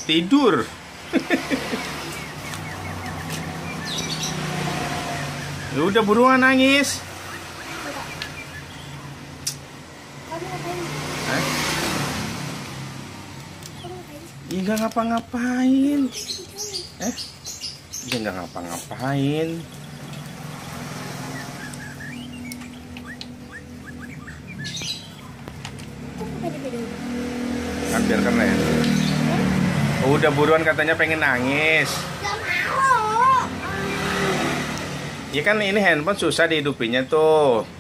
Tidur. Ya udah buruan nangis. Hah? Iya nggak ngapa-ngapain. Iya nggak ngapa-ngapain. Kan biar keren. Udah buruan katanya pengen nangis. Gak mau. Ya kan ini handphone susah dihidupinnya tuh.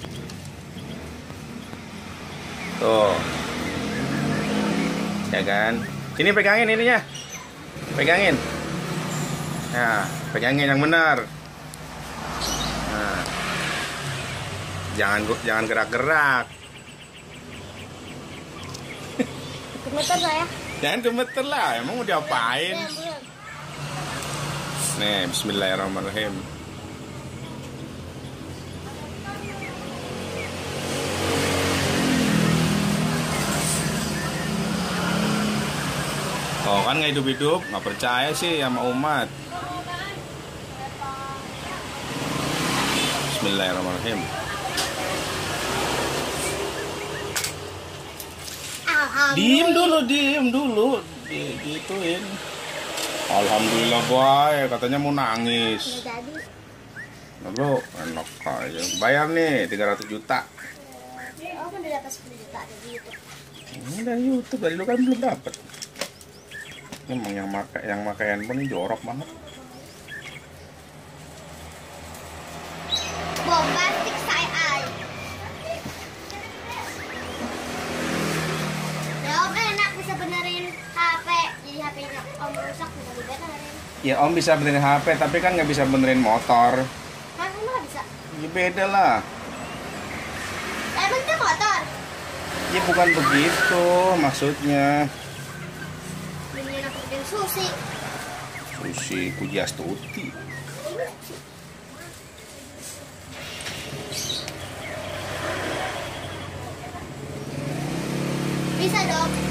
Tuh. Ya kan? Sini pegangin ininya. Pegangin. Nah, pegangin yang benar. Nah. Jangan gerak-gerak. Gemeter saya. Jangan gemeter lah, emang mau diapain? Nih, bismillahirrahmanirrahim. Oh kan nggak hidup-hidup, nggak percaya sih sama umat. Bismillahirrahmanirrahim. Diem dulu, digituin. Alhamdulillah boy, katanya mau nangis. Lalu enak aja. Bayar nih 300 juta. Oh, kan udah dapat 10 juta dari YouTube. Ini dari YouTube, dari lu kan belum dapat. Emang yang pakai handphone ini jorok banget. Bombastic side eye. Ya Om enak bisa benerin HP. Jadi HP-nya Om rusak bisa dibenerin. Ya Om bisa benerin HP, tapi kan nggak bisa benerin motor. Kan emang nggak bisa. Ya beda lah. Emang itu motor. Ya bukan begitu maksudnya. Ini aku bikin sushi. Susi Pujiastuti. Bisa dong.